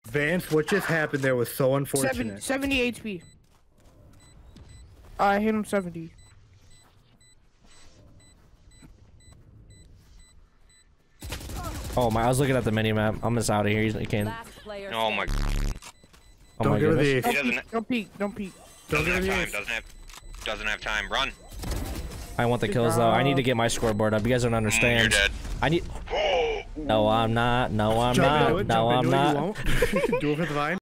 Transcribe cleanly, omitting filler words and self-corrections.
Vance, what just happened there was so unfortunate. 70 HP. I hit him 70. Oh my! I was looking at the mini map. I'm just out of here. He can't. Oh my. Oh Don't my give her goodness. the. He doesn't. Don't peek. Don't peek. Doesn't have time. Doesn't have time. Run. I want the kills though. I need to get my scoreboard up. You guys don't understand. You're dead. I need. No, I'm not. No, I'm Jump not. into it, No, jump I'm into it, not. you won't. Do it for the vine.